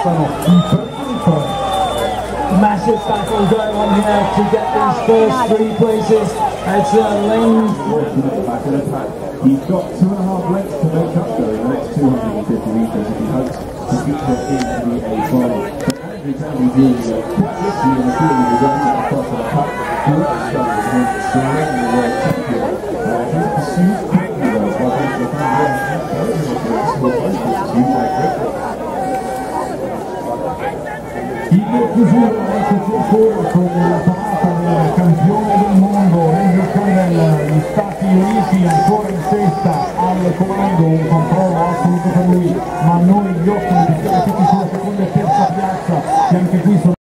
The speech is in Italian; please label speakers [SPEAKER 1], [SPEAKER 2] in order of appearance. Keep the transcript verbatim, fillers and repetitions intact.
[SPEAKER 1] passano i primi tre.
[SPEAKER 2] Massive battle going on here to get these first three places. It's a lane.
[SPEAKER 3] He's got two and a half lengths to make up though in the next two hundred fifty metres if he hopes to keep them in the A final. But Andew Campbell Junior quite literally in the field is only at the top of the cup. He really struggles with surrounding the world champion. Uh, he's pursued quickly though, while he's the final and encouraging for his score is pursued by quickly.
[SPEAKER 1] In chiusura adesso circola con la parata del campione del mondo Andew Campbell, gli Stati Uniti ancora in testa al comando, un controllo assoluto per lui, ma noi gli occhi di tutti sulla seconda e terza piazza che anche qui sono